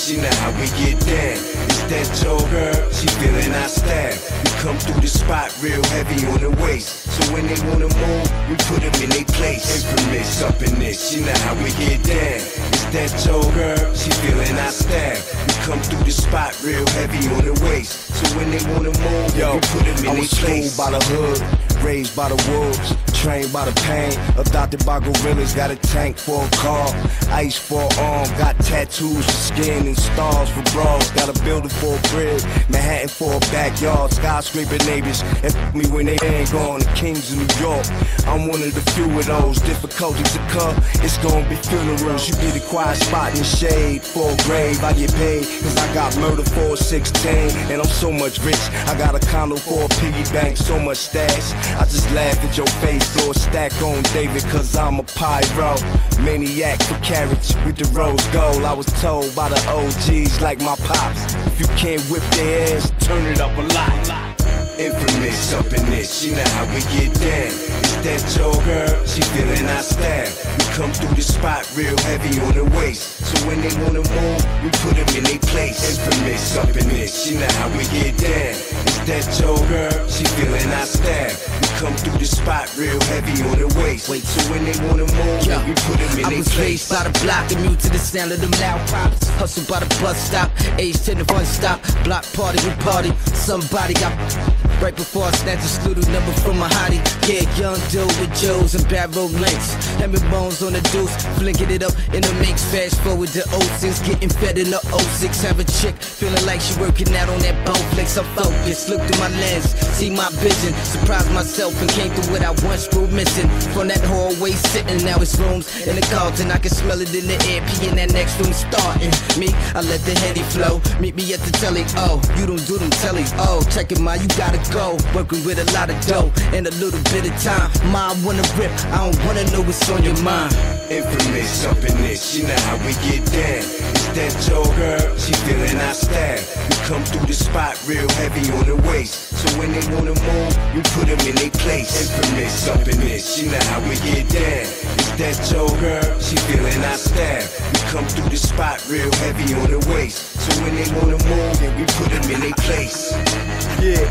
this, you know how we get down. Is that your girl? She feeling our style. We come through the spot real heavy on the waist. So when they wanna move, we put them in their place. Infamous up in this, you know how we get down. Is that your girl? She feeling our style. We come through the spot real heavy on the waist. So when they wanna move, we put them in their place. By the hood, raised by the wolves, trained by the pain, adopted by gorillas, got a tank for a car, ice for an arm, got tattoos for skin and stars for bras, got a building for a crib, Manhattan for a backyard, skyscraper neighbors, and me when they ain't gone, the kings of New York, I'm one of the few of those, difficulties to come, it's gonna be funerals, you get a quiet spot in the shade, for a grave, I get paid, cause I got murder for a 16, and I'm so much rich, I got a condo for a piggy bank, so much stash, I just laugh at your face, throw a stack on David, cause I'm a pyro. Maniac for carrots with the rose gold. I was told by the OGs like my pops, if you can't whip their ass, turn it up a lot. Infamous up in this, you know how we get down. Is that your girl? She feeling our style. We come through the spot real heavy on the waist. So when they wanna move, we put them in their place. Infamous up in this, you know how we get down. Is that your girl? She feeling our style. We come through the spot real heavy on the waist. So when they wanna move, we put them in their place. I was raised by the block, immune to the sound of them loud pops. Hustle by the bus stop, age 10 to 1 stop. Block party, we party. Somebody got right before I snatch a studio number from a hottie. Yeah, young dude with Joes and bad road links. Hammer bones on the deuce, flicking it up in the mix. Fast forward to 06, getting fed in the 06. Have a chick feeling like she working out on that bone flex. I'm focused, look through my lens, see my vision. Surprised myself and came through what I once grew missing. From that hallway sitting, now it's rooms in the Carlton. I can smell it in the air, P in that next room starting. Me, I let the heady flow. Meet me at the telly, oh, you don't do them tellies, oh. Check it, ma, you gotta go. Working with a lot of dough and a little bit of time. Ma, I wanna rip, I don't wanna know what's on your mind. Infamous up in this, you know how we get down. Is that your girl? She feeling our style. We come through the spot real heavy on the waist. So when they wanna move, we put them in their place. Infamous up in this, you know how we get down. Is that your girl? She feeling our style. We come through the spot real heavy on the waist. So when they wanna move, we put them in their place. Yeah,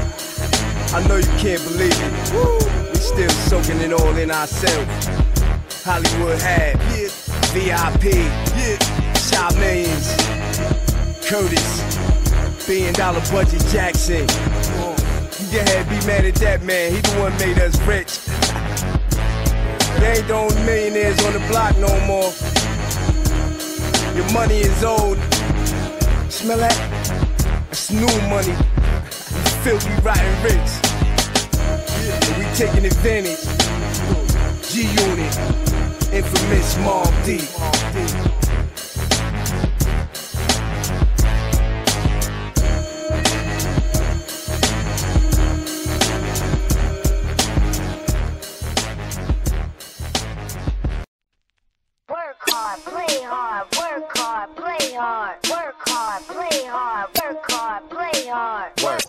I know you can't believe it. Woo. We still soaking it all in ourselves. Hollywood had, yeah. VIP, yeah. Shot Millions, Curtis, $1 billion budget Jackson. You can have be mad at that man, he the one made us rich. They ain't the only millionaires on the block no more. Your money is old. Smell that? That's new money. Filthy, rotten rich. And we taking advantage. G-Unit, infamous Mob D. Work hard, play hard, work hard, play hard, work hard, play hard, work hard, play hard.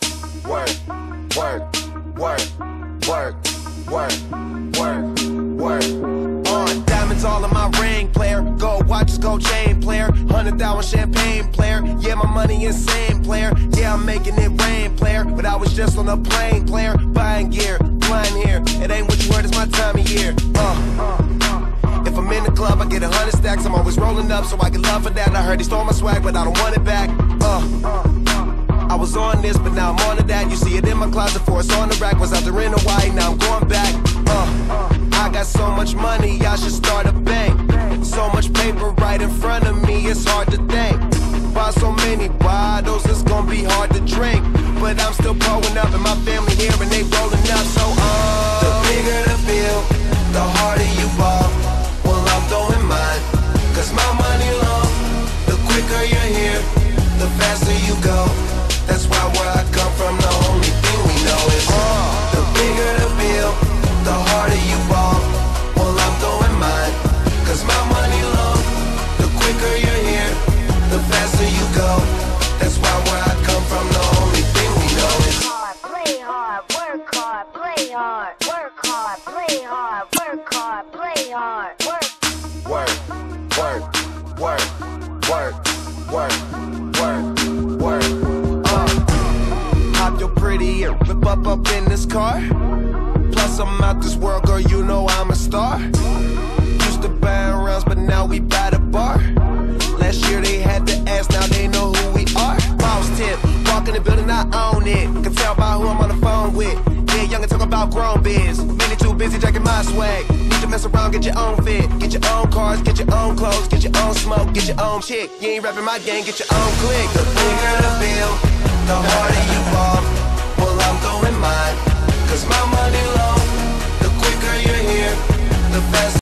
Work. Diamonds all in my ring, player. Gold watches, gold chain, player. 100,000 champagne, player. Yeah, my money insane, player. Yeah, I'm making it rain, player. But I was just on a plane, player. Buying gear, flying here. It ain't what you heard, it's my time of year. If I'm in the club, I get 100 stacks. I'm always rolling up, so I get love for that. I heard he stole my swag, but I don't want it back. I was on this, but now I'm on to that. You see it in my closet, for it's on the rack. Was out there in Hawaii, now I'm going back. I got so much money, I should start a bank. So much paper right in front of me, it's hard to think. Buy so many bottles, it's gonna be hard to drink. But I'm still growing up, and my family here, and they rolling up. So the bigger the bill, the harder you ball. Well, I'm throwing mine, cause my money long. The quicker you're here, the faster you go. That's why where I come from, the only thing we know is the bigger the bill, the harder you ball. Well, I'm throwing mine, cause my money long. The quicker you're here, the faster you go. That's why where I come from, the only thing we know is Play hard, work hard, play hard, work hard, play hard, work hard, play hard, work. work, work, work. Hop your pretty and whip up in this car. Plus I'm out this world, girl, you know I'm a star. Used to buy rounds, but now we buy the bar. Last year they had to ask, now they know who we are. Boss tip, walk in the building, I own it. Can tell by who I'm on the phone with. Yeah, young and talk about grown biz. Many too busy jacking my swag. Need to mess around, get your own fit. Get your own cars, get your own clothes, get your own smoke, get your own chick. You ain't rapping my gang, get your own clique. The bigger the bill, the harder you fall. Well, I'm doing mine, cause my money low. The quicker you're here, the faster.